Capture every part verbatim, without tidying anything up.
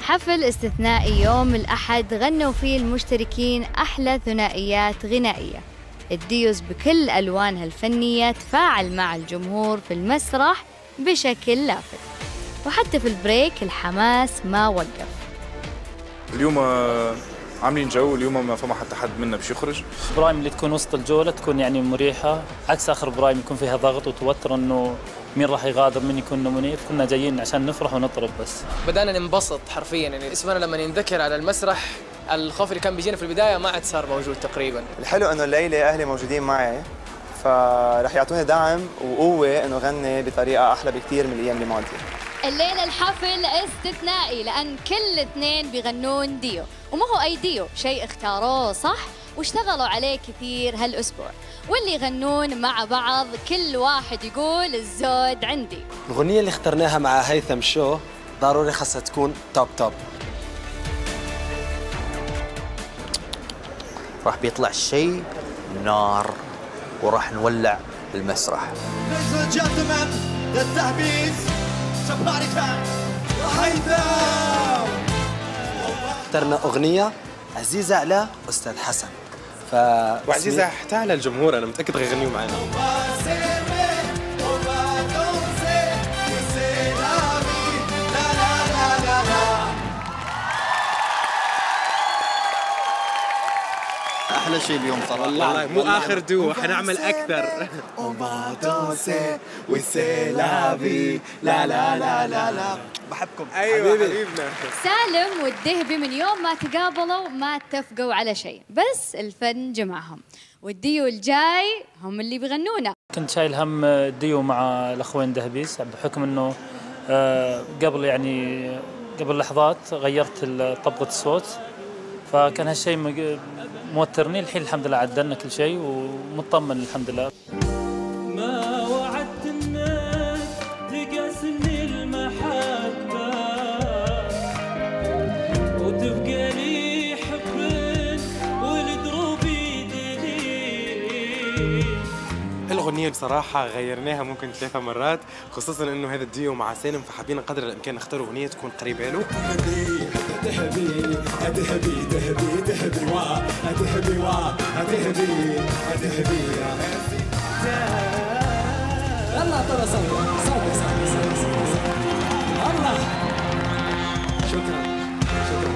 حفل استثنائي يوم الأحد غنوا فيه المشتركين أحلى ثنائيات غنائية. الديوز بكل ألوانها الفنية تفاعل مع الجمهور في المسرح بشكل لافت، وحتى في البريك الحماس ما وقف. اليوم عاملين جو، اليوم ما فما حتى حد منا باش يخرج. برايم اللي تكون وسط الجولة تكون يعني مريحة، عكس آخر برايم يكون فيها ضغط وتوتر إنه مين راح يغادر مين يكون نومينيت. كنا جايين عشان نفرح ونطرب بس. بدأنا ننبسط حرفيا، يعني اسمنا لما ينذكر على المسرح الخوف اللي كان بيجينا في البداية ما عاد صار موجود تقريبا. الحلو إنه الليلة أهلي موجودين معي، فرح يعطوني دعم وقوة إنه غني بطريقة أحلى بكثير من الأيام الماضية. الليلة الحفل استثنائي لأن كل اثنين بيغنون ديو، وما هو أي ديو، شيء اختاروه صح واشتغلوا عليه كثير هالأسبوع، واللي يغنون مع بعض كل واحد يقول الزود عندي. الأغنية اللي اخترناها مع هيثم شو ضروري خاصة تكون توب توب. راح بيطلع شيء نار وراح نولع المسرح. اخترنا أغنية عزيزة على أستاذ حسن، ف وعزيزة حتى على الجمهور، أنا متأكد غيغنيوا معنا. أحلى شيء اليوم صراحة. والله مو آخر دو، حنعمل أكثر. لا لا لا لا لا بحبكم. أيوة حبيبنا. سالم والدهبي من يوم ما تقابلوا ما اتفقوا على شيء، بس الفن جمعهم، والديو الجاي هم اللي بيغنونا. كنت شايل هم الديو مع الأخوين دهبيس بحكم إنه قبل يعني قبل لحظات غيرت طبقة الصوت، فكان هالشيء موترني. الحين الحمد لله عدلنا كل شيء ومطمن الحمد لله. ما وعدت الناس تقاسني المحبة وتبقى لي حب والدروب يدلي. الأغنية بصراحة غيرناها ممكن ثلاثة مرات، خصوصاً إنه هذا الديو مع سالم، فحابين قدر الإمكان نختار أغنية تكون قريبة له. ذهبي ذهبي ذهبي ذهبي وا ذهبي وا ذهبي ذهبي يلا ترى صوت صوت صوت الله. شكرا شكرا.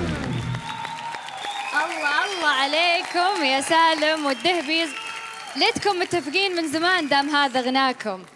الله الله عليكم يا سالم والدهبيز، ليتكم متفقين من زمان دام هذا غناكم.